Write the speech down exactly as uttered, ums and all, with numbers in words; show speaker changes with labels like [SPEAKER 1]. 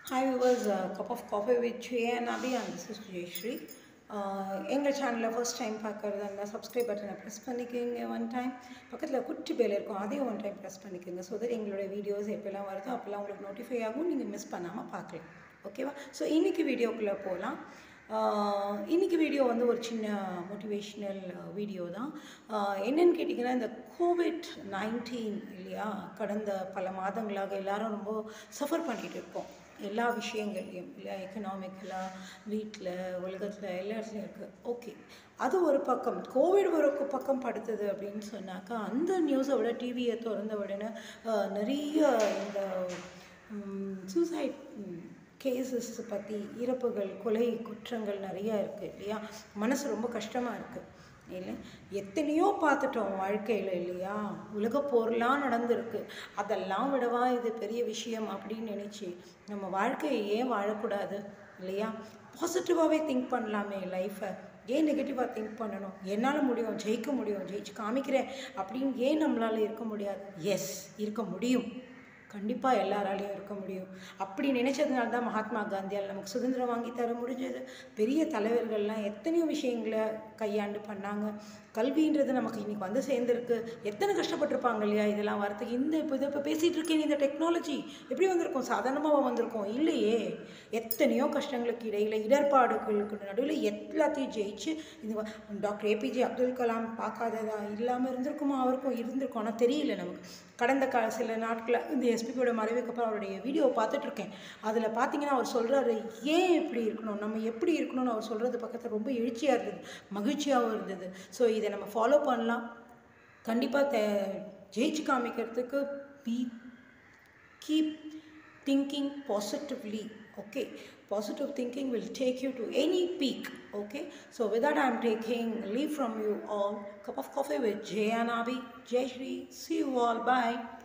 [SPEAKER 1] Hi viewers, a cup of coffee with Jay and Abhi, and this is Jayashree. எங்கள் சேனலில் first time பார்க்குறதா இருந்தால் subscribe பட்டனை press பண்ணிக்கோங்க ஒன் டைம். பக்கத்தில் குட்டி பேல் இருக்கும், அதையும் ஒன் டைம் ப்ரெஸ் பண்ணிக்கோங்க. ஸோ தட் எங்களோட வீடியோஸ் எப்போல்லாம் வருதோ அப்போல்லாம் உங்களுக்கு நோட்டிஃபை ஆகும், நீங்கள் மிஸ் பண்ணாமல் பார்க்கலாம். ஓகேவா? ஸோ இன்றைக்கி வீடியோக்குள்ளே போகலாம். இன்றைக்கி வீடியோ வந்து ஒரு சின்ன மோட்டிவேஷ்னல் வீடியோ தான். என்னென்னு கேட்டிங்கன்னா, இந்த கோவிட் நைன்டீன் இல்லையா, கடந்த பல மாதங்களாக எல்லோரும் ரொம்ப சஃபர் பண்ணிகிட்டு இருக்கோம். எல்லா விஷயங்கள்லையும் இல்லை, எக்கனாமிக்கலாக, வீட்டில், உலகத்தில் எல்லா இடத்துலையும் இருக்குது. ஓகே, அது ஒரு பக்கம். கோவிட் ஒரு பக்கம் படுத்துது அப்படின்னு சொன்னாக்கா, அந்த நியூஸை விட டிவியை திறந்த உடனே நிறைய இந்த சூசைட் கேசஸ் பற்றி, இறப்புகள், கொலை குற்றங்கள் நிறையா இருக்குது இல்லையா. மனசு ரொம்ப கஷ்டமாக இருக்குது இல்லை. எத்தனையோ பார்த்துட்டோம் வாழ்க்கையில் இல்லையா. உலக போர்லாம் நடந்திருக்கு. அதெல்லாம் விடவா இது பெரிய விஷயம் அப்படின்னு நினச்சி நம்ம வாழ்க்கையை ஏன் வாழக்கூடாது இல்லையா? பாசிட்டிவாகவே திங்க் பண்ணலாமே லைஃப்பை. ஏன் நெகட்டிவாக திங்க் பண்ணணும்? என்னால் முடியும், ஜெயிக்க முடியும், ஜெயிச்சு காமிக்கிறேன் அப்படின்னு ஏன் நம்மளால் இருக்க முடியாது? எஸ், இருக்க முடியும். கண்டிப்பாக எல்லாராலையும் இருக்க முடியும். அப்படி நினச்சதுனால தான் மகாத்மா காந்தியால் நமக்கு சுதந்திரம் வாங்கி தர முடிஞ்சது. பெரிய தலைவர்கள்லாம் எத்தனையோ விஷயங்களை கையாண்டு பண்ணாங்க. கல்வின்றது நமக்கு இன்றைக்கி வந்து சேர்ந்துருக்கு. எத்தனை கஷ்டப்பட்டிருப்பாங்க இல்லையா இதெல்லாம் வரத்துக்கு. இந்த இப்போ இதை இப்போ பேசிகிட்டு இருக்கேன், இந்த டெக்னாலஜி எப்படி வந்திருக்கும்? சாதாரணமாக வந்திருக்கோம் இல்லையே. எத்தனையோ கஷ்டங்களுக்கு இடையில், இடர்பாடுகளுக்கு நடுவில் எல்லாத்தையும் ஜெயிச்சு இந்த டாக்டர் ஏபிஜே அப்துல் கலாம் பார்க்காததா இல்லாமல் இருந்திருக்குமா? அவருக்கும் இருந்திருக்கும், ஆனால் தெரியல நமக்கு. கடந்த கா சில நாட்களில் இந்த எஸ்பிபியோட மறைவுக்கு அப்புறம் அவருடைய வீடியோவை பார்த்துட்ருக்கேன். அதில் பார்த்தீங்கன்னா அவர் சொல்கிறாரு, ஏன் இப்படி இருக்கணும், நம்ம எப்படி இருக்கணும்னு அவர் சொல்கிறது பக்கத்தில் ரொம்ப எழுச்சியாக இருந்தது, மகிழ்ச்சியாகவும் இருந்தது. ஸோ இதை நம்ம ஃபாலோ பண்ணலாம். கண்டிப்பாக தே ஜெயிச்சு காமிக்கிறதுக்கு be keep thinking positively. Okay, positive thinking will take you to any peak. Okay, so with that I am taking leave from you all. Cup of coffee with Jay and Abhi. Jayashree, see you all, bye.